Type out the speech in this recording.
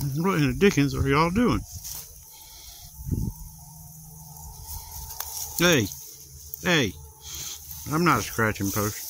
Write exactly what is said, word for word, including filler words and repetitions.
What in the dickens are y'all doing? Hey, hey, I'm not a scratching post.